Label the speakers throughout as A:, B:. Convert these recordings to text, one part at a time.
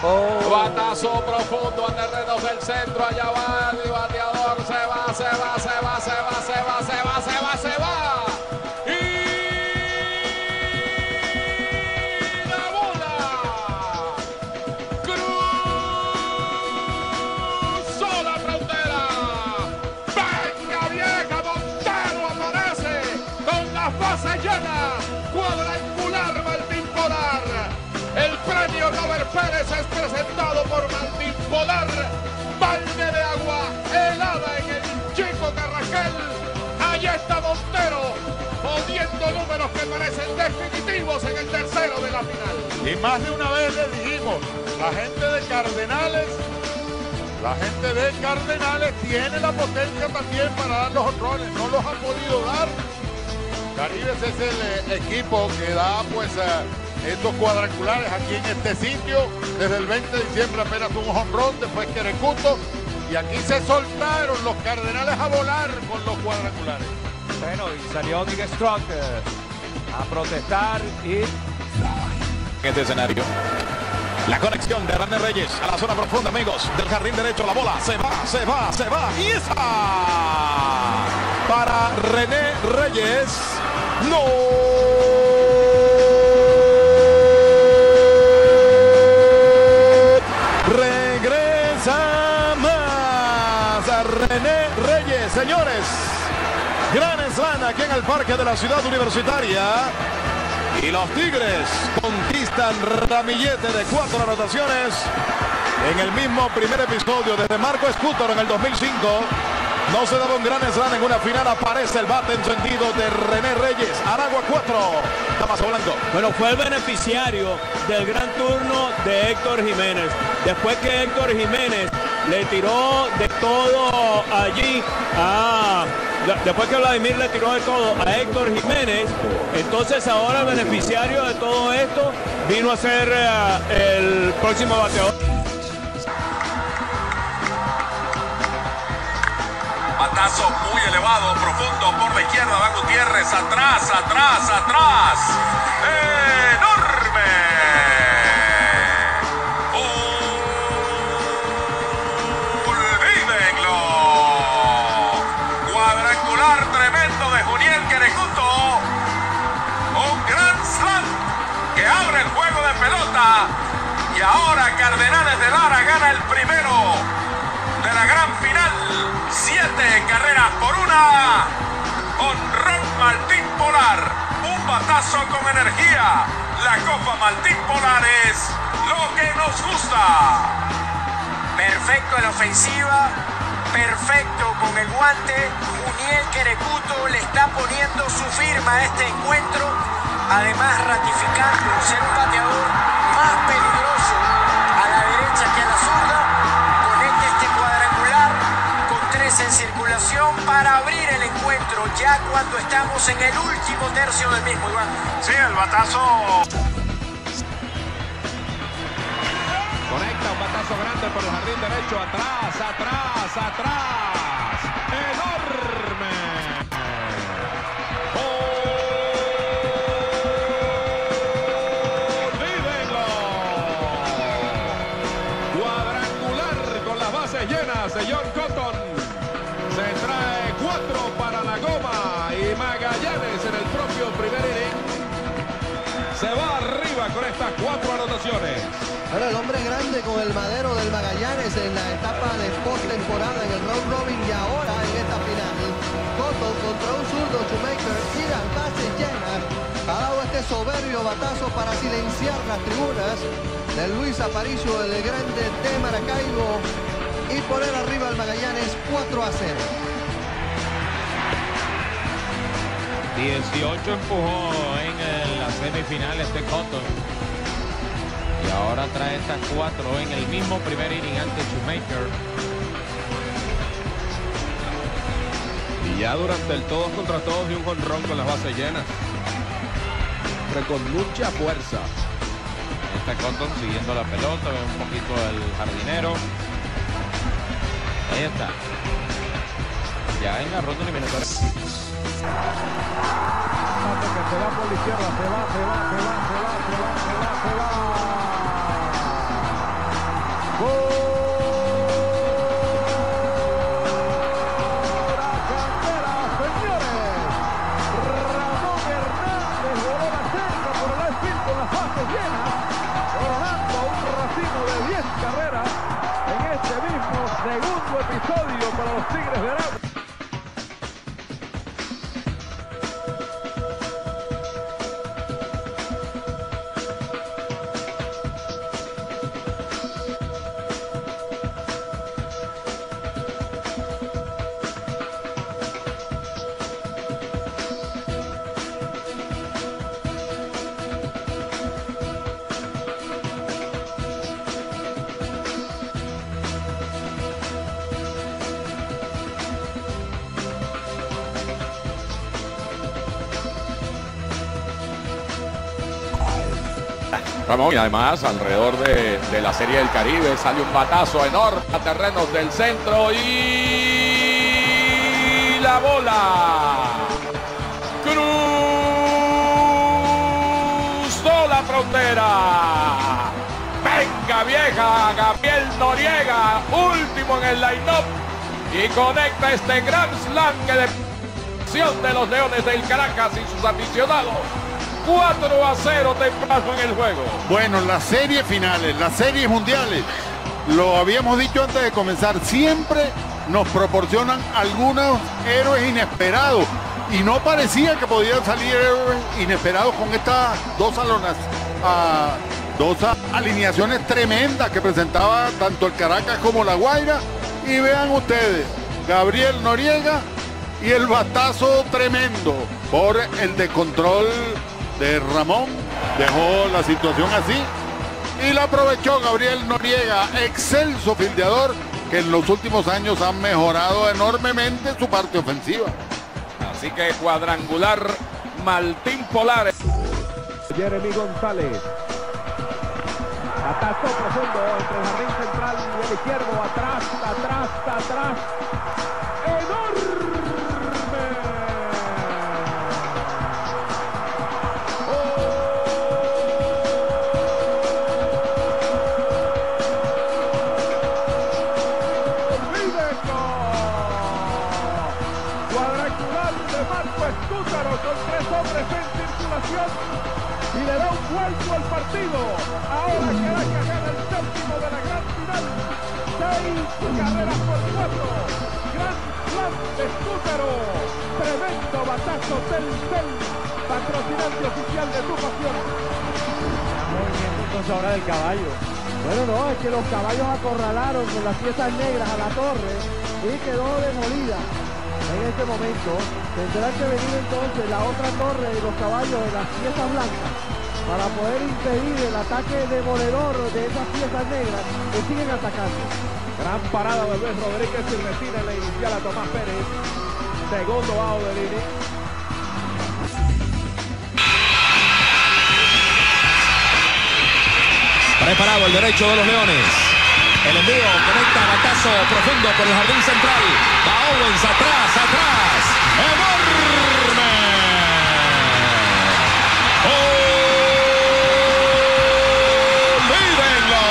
A: Batazo profundo a terrenos del centro. Allá va el bateador. Se va. Y la bola cruzó la frontera. Venga vieja, Montero aparece con las bases llenas. Cuadrangular Martín Polar. El premio Robert Pérez es presentado por Martín Polar. Balde de agua helada en el Chico Carrasquel. Allí está Montero, poniendo números que parecen definitivos en el tercero de la final.
B: Y más de una vez le dijimos, la gente de Cardenales tiene la potencia también para dar los honrones, no los ha podido dar. Caribes es el equipo que da pues estos cuadrangulares aquí en este sitio. Desde el 20 de diciembre apenas un jonrón, después Querecuto. Y aquí se soltaron los Cardenales a volar con los cuadrangulares.
C: Bueno, y salió Miguel Strong a protestar y...
A: En este escenario, la conexión de René Reyes a la zona profunda, amigos, del jardín derecho. La bola se va. Y esa para René Reyes. ¡No! René Reyes, señores, gran slam aquí en el parque de la ciudad universitaria y los Tigres conquistan ramillete de 4 anotaciones en el mismo primer episodio desde Marco Escútor en el 2005. No se daba un gran slam en una final. Aparece el bate encendido de René Reyes. Aragua 4, Damaso Blanco.
D: Bueno, fue el beneficiario del gran turno de Héctor Jiménez. Después que Héctor Jiménez le tiró de todo allí después que Vladimir le tiró de todo a Héctor Jiménez, entonces ahora el beneficiario de todo esto vino a ser el próximo bateador.
E: Batazo muy elevado, profundo por la izquierda, va Gutiérrez, atrás. ¡Enorme! ¡Olvídenlo! Cuadrangular tremendo de Juniel Querecuto. Un gran slam que abre el juego de pelota. Y ahora Cardenales de Lara gana el primero de la gran final. 7 carreras por 1. Honrón Martín Polar. Un batazo con energía. La Copa Martín Polar es lo que nos gusta.
F: Perfecto en la ofensiva. Perfecto con el guante. Juniel Querecuto le está poniendo su firma a este encuentro. Además ratificando ser un bateador más peligroso a la derecha que a la zurda. Conecta este cuadrangular con 3 en circulación para abrir el encuentro ya cuando estamos en el último tercio del mismo, Iván.
E: Sí, el batazo.
A: Conecta un batazo grande por el jardín derecho. Atrás. ¡Enorme! ¡Olvídenlo! Cuadrangular con las bases llenas de John Cotton. Se trae 4 para la goma y Magallanes en el propio primer inning se va arriba con estas 4 anotaciones.
G: Bueno, el hombre grande con el madero del Magallanes en la etapa de postemporada en el round robin y ahora en esta final. Cotton contra un zurdo Shoemaker y las bases llenas. Ha dado este soberbio batazo para silenciar las tribunas de Luis Aparicio, el grande de Maracaibo, y poner arriba al Magallanes 4-0.
C: 18 empujó en las semifinales de Cotton. Y ahora trae estas 4 en el mismo primer inning ante Shoemaker.
A: Y ya durante el todos contra todos y un jonrón con las bases llenas. Pero con mucha fuerza.
C: Está Cotton siguiendo la pelota, ve un poquito el jardinero. Ahí está. Ya en la ronda eliminatoria.
A: Se va por la izquierda, se va. los Tigres de Aragua.
E: Ramón, y además alrededor de la Serie del Caribe sale un batazo enorme a terrenos del centro y la bola cruzó la frontera. Venga vieja, Gabriel Noriega, último en el line-up y conecta este Grand Slam que de los Leones del Caracas y sus aficionados. 4-0 temprano en el juego.
B: Bueno, las series finales, las series mundiales, lo habíamos dicho antes de comenzar, siempre nos proporcionan algunos héroes inesperados y no parecía que podían salir héroes inesperados con estas dos alineaciones tremendas que presentaba tanto el Caracas como la Guaira. Y vean ustedes, Gabriel Noriega y el batazo tremendo por el descontrol de Ramón, dejó la situación así y la aprovechó Gabriel Noriega, excelso fildeador que en los últimos años ha mejorado enormemente su parte ofensiva.
E: Así que cuadrangular Martín Polares.
A: Jeremy González. Ataco profundo entre el jardín central y el izquierdo. Atrás. ¡Enorme! Cuadrangular de Marco Estúzaro con 3 hombres en circulación y le da un vuelco al partido. Ahora Caracas gana el séptimo de la gran final. 6 carreras por 4. Gran Slam de Estúzaro. Tremendo batazo del patrocinante oficial de tu pasión.
H: Movimiento entonces ahora del caballo. Bueno, no, es que los caballos acorralaron con las piezas negras a la torre y quedó demolida. En este momento tendrá que venir entonces la otra torre y los caballos de las piezas blancas para poder impedir el ataque demoledor de esas piezas negras que siguen atacando.
A: Gran parada de Luis Rodríguez y retira la inicial a Tomás Pérez. Segundo out de Lini.
I: Preparado el derecho de los Leones. El envío conecta batazo profundo por el jardín central. Va Owens atrás. ¡Enorme! ¡Olvídenlo!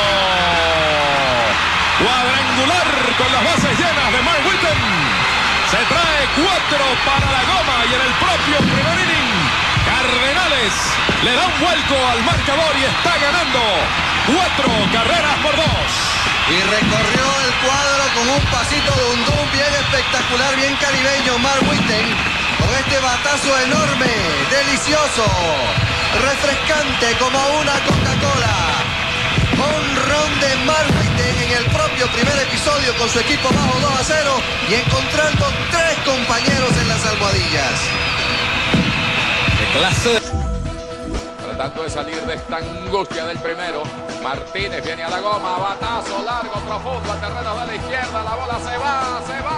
I: Cuadrangular con las bases llenas de Mark Whiten. Se trae 4 para la goma y en el propio primer inning Cardenales le da un vuelco al marcador y está ganando 4 carreras por 2.
G: Y recorrió el cuadro con un pasito de undún bien espectacular, bien caribeño, Mark Whiten, con este batazo enorme, delicioso, refrescante como una Coca-Cola. Honrón de Mark Whiten en el propio primer episodio con su equipo bajo 2-0 y encontrando 3 compañeros en las almohadillas.
I: ¡Qué clase!
E: Tratando de salir de esta angustia del primero. Martínez viene a la goma, batazo largo, profundo, a terreno de la izquierda, la bola se va.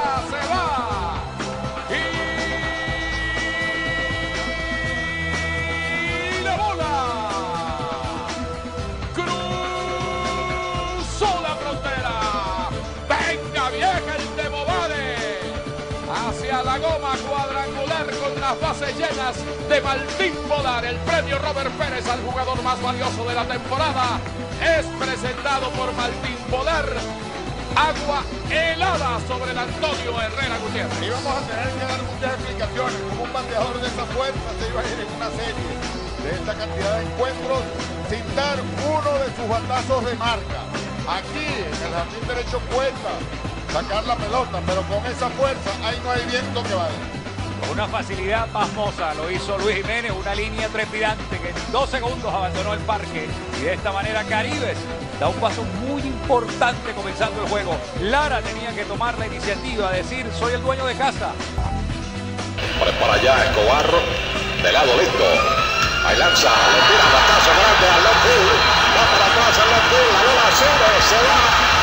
E: Y la bola cruzó la frontera. Venga vieja el de Bobare. Hacia la goma, cuadrangular con las bases llenas de Martín Polar. El premio Robert Pérez al jugador más valioso de la temporada es presentado por Martín Polar. Agua helada sobre el Antonio Herrera Gutiérrez.
B: Y vamos a tener que dar muchas explicaciones. Como un bateador de esa fuerza se iba a ir en una serie de esta cantidad de encuentros sin dar uno de sus batazos de marca. Aquí en el jardín derecho cuenta sacar la pelota, pero con esa fuerza ahí no hay viento que vaya.
J: Con una facilidad pasmosa lo hizo Luis Jiménez, una línea trepidante que en 2 segundos abandonó el parque. Y de esta manera Caribes da un paso muy importante comenzando el juego. Lara tenía que tomar la iniciativa, decir soy el dueño de casa.
E: Para allá Escobar, de lado listo. Ahí lanza, le tira batazo grande al left field. Va para atrás al left field, la bola sube, se va.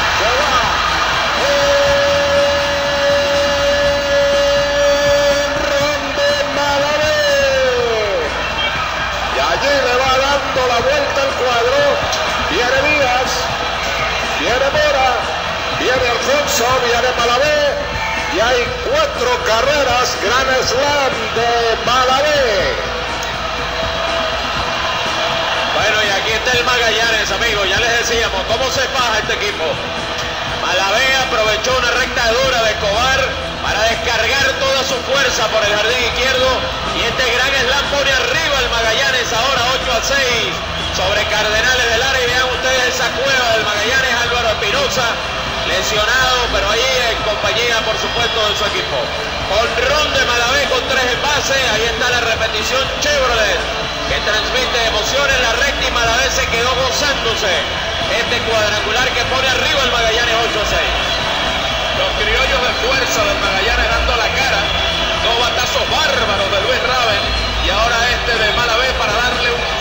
E: Ronde Malavé. Y allí le va dando la vuelta al cuadro. Viene Díaz, viene Mora, viene Alfonso, viene Malavé. Y hay 4 carreras, Gran Slam de Malavé. Bueno, y aquí está el Magallanes, amigos. Ya les decíamos cómo se faja este equipo. Malavé aprovechó una recta dura de Escobar para descargar toda su fuerza por el jardín izquierdo. Y este Gran Slam pone arriba el Magallanes ahora 8-6 sobre Cardenales de Lara. Y vean ustedes esa cueva del Magallanes, Álvaro Espinosa. Lesionado, pero ahí en compañía, por supuesto, de su equipo. Honrón de Malavé con 3 envases. Ahí está la repetición Chevrolet, que transmite emociones. La recta y Malavé se quedó gozándose este cuadrangular que pone arriba el Magallanes 8-6. Los criollos de fuerza del Magallanes dando la cara. 2 batazos bárbaros de Luis Raven. Y ahora este de Malavé para darle un